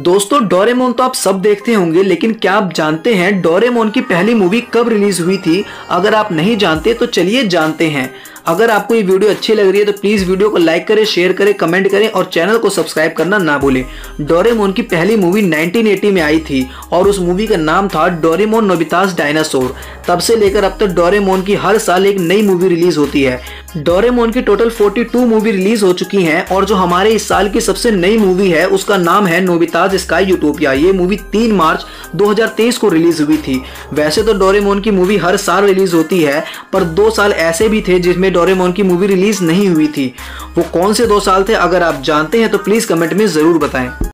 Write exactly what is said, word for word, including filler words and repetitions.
दोस्तों डोरेमोन तो आप सब देखते होंगे, लेकिन क्या आप जानते हैं डोरेमोन की पहली मूवी कब रिलीज हुई थी? अगर आप नहीं जानते तो चलिए जानते हैं। अगर आपको ये वीडियो अच्छी लग रही है तो प्लीज वीडियो को लाइक करें, शेयर करें, कमेंट करें और चैनल को सब्सक्राइब करना ना भूलें। डोरेमोन की पहली मूवी नाइनटीन एटी में आई थी और उस मूवी का नाम था डोरेमोन नोबितास डायनासोर। तब से लेकर अब तक डोरेमोन की हर साल एक नई मूवी रिलीज होती है। डोरेमोन की टोटल बयालीस मूवी रिलीज हो चुकी हैं और जो हमारे इस साल की सबसे नई मूवी है उसका नाम है नोबितास स्काई यूटोपिया। ये मूवी तीन मार्च दो हज़ार तेईस को रिलीज हुई थी। वैसे तो डोरेमोन की मूवी हर साल रिलीज होती है, पर दो साल ऐसे भी थे जिसमें डोरेमोन की मूवी रिलीज नहीं हुई थी। वो कौन से दो साल थे? अगर आप जानते हैं तो प्लीज कमेंट में जरूर बताएं।